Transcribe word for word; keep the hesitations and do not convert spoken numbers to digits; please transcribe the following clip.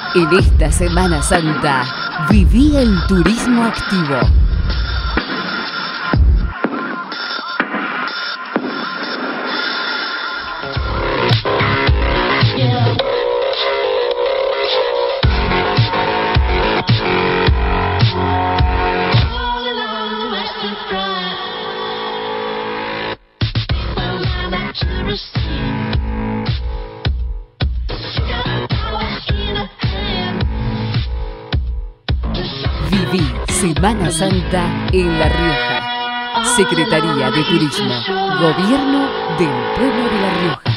En esta Semana Santa, viví el turismo activo. Viví Semana Santa en La Rioja. Secretaría de Turismo, Gobierno del Pueblo de La Rioja.